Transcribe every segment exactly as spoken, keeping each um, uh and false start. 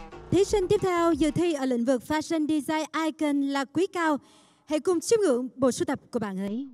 Thí sinh tiếp theo dự thi ở lĩnh vực Fashion Design Icon là Quý Cao. Hãy cùng chiêm ngưỡng bộ sưu tập của bạn ấy.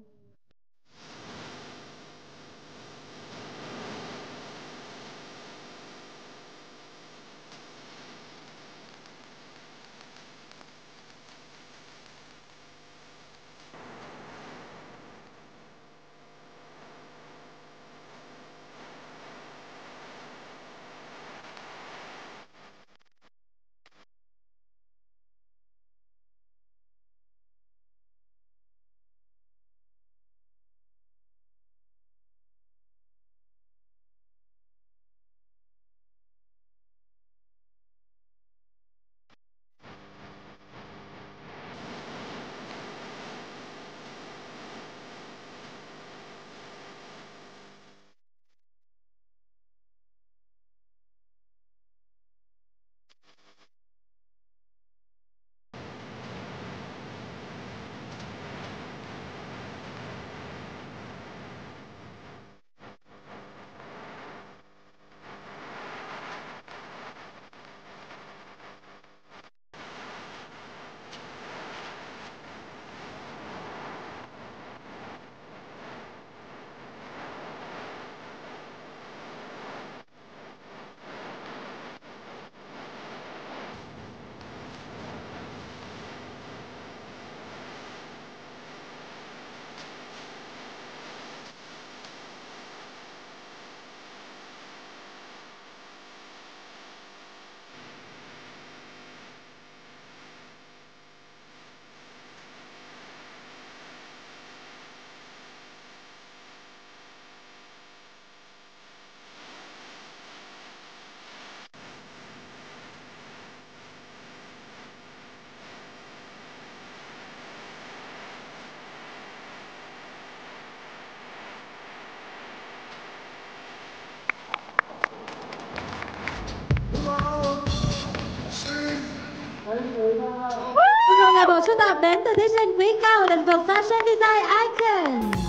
Vừa rồi là bộ sưu tập đến từ thí sinh Quý Cao lĩnh vực Fashion Design Icon.